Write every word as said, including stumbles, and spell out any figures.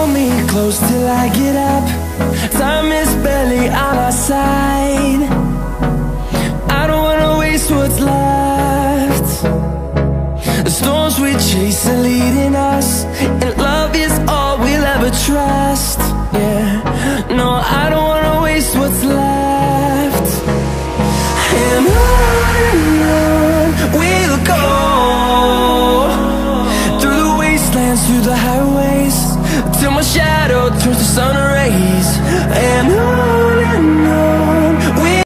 me close till I get up. Time is barely on our side. I don't wanna waste what's left. The storms we chase are leading us